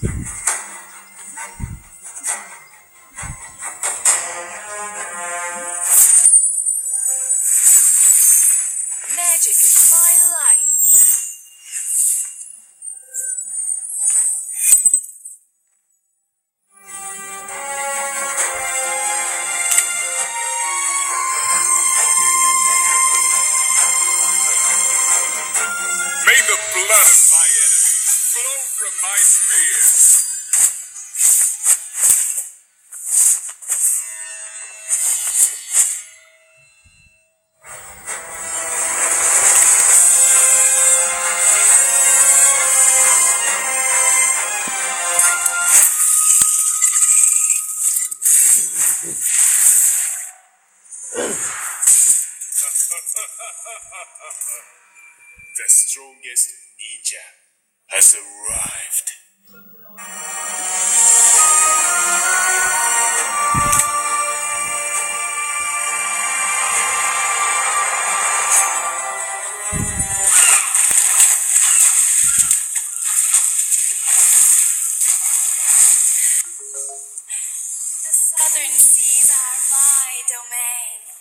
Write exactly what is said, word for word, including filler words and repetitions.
Magic is my life. May the blood of my enemies flow from my spear. The strongest ninja has arrived. The southern seas are my domain.